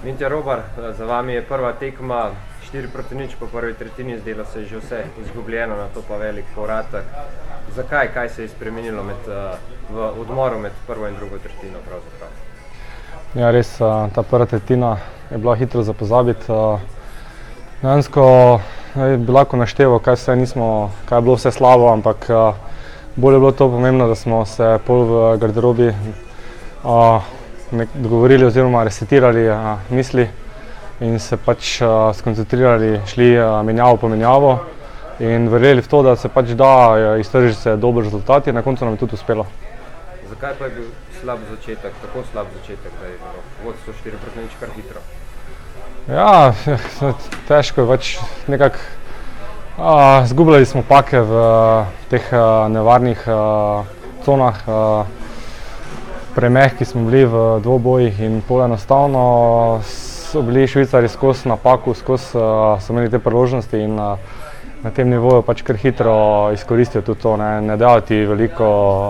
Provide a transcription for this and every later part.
Mintja Robar, za vami je prva tekma 4-0 po prvi tretjini, zdelo se je že vse izgubljeno, na to pa velik povratek. Zakaj? Kaj se je spremenilo v odmoru med prvo in drugo tretjino pravzaprav? Ja, res, ta prva tretjina je bila hitro za pozabiti. Dejansko bi lahko našteval, kaj je bilo vse slabo, ampak bolj je bilo to pomembno, da smo se pol v garderobi dogovorili oziroma resetirali misli in se pač skoncentrirali, šli menjavo po menjavo in verjeli v to, da se pač da iztržiti se dober rezultat in na koncu nam je tudi uspelo. Zakaj pa je bil slab začetek, tako slab začetek, da je bilo vodstvo 4-0 kar hitro? Ja, težko je pač nekako, zgubljali smo pake v teh nevarnih conah, premehki smo bili v dvobojih in pol enostavno so bili Švicarji skozi napako, skozi so imeli te priložnosti in na tem nivoju pač kar hitro izkoristijo tudi to, ne dajo ti veliko,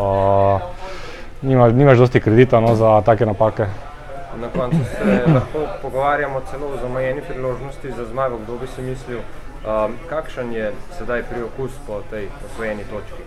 nimaš dosti kredita za take napake. Na koncu se lahko pogovarjamo celo o zamujeni priložnosti za zmago, kdo bi si mislil. Kakšen je sedaj priokus po tej osvojeni točki?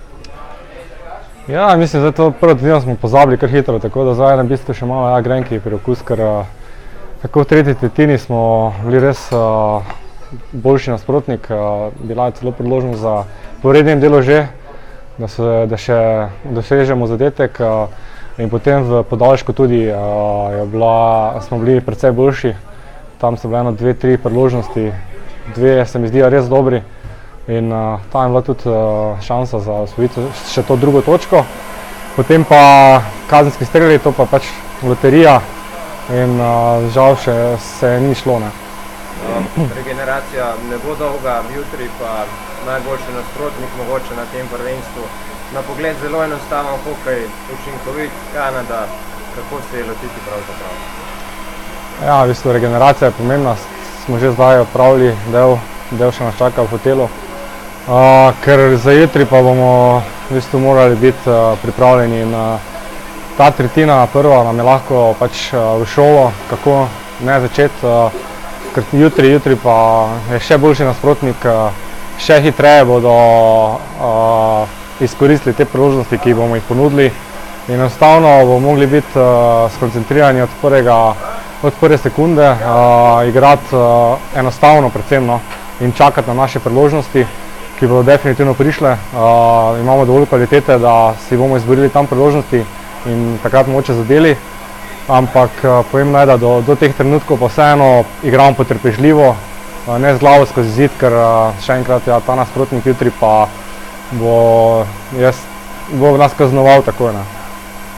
Ja, mislim, da to prvo tretjino smo pozabili kar hitro, tako da zdaj je v bistvu še malo grenki priokus, ker tako v tretji tretjini smo bili res boljši nasprotnik, bila je celo priložnost za po rednem delu že, da še dosežemo zadetek in potem v podaljšku tudi smo bili precej boljši, tam so bile 2-3 priložnosti, 2 se mi zdijo res dobri. In tam je bila tudi šansa za osvojitev še to drugo točko. Potem pa kazenski streli, to pa pač loterija in žal še se ni šlo. Regeneracija ne bo dolga, jutri pa najboljši nasprotnik mogoče na tem prvenstvu. Na pogled zelo enostaven hokej, učinkovit, Kanada, kako se je lotiti pravzaprav? Ja, v bistvu regeneracija je pomembna, smo že zdaj opravili del še nas čaka v hotelu. Ker za jutri pa bomo v bistvu morali biti pripravljeni in ta tretjina prva nam je lahko pač v šolo, kako ne začeti, ker jutri pa je še boljši nasprotnik, še hitreje bodo izkoristili te priložnosti, ki bomo jih ponudili. Enostavno bomo mogli biti skoncentrirani od prve sekunde, igrati enostavno predvsem in čakati na naše priložnosti, ki bodo definitivno prišle. Imamo dovolj kvalitete, da si bomo izborili tam priložnosti in takrat mogoče zadeli, ampak pomembno je, da do teh trenutkov pa vseeno igramo potrpežljivo, ne z glavo skozi zid, ker še enkrat ta nasprotnik jutri pa bo nas kaznoval takoj.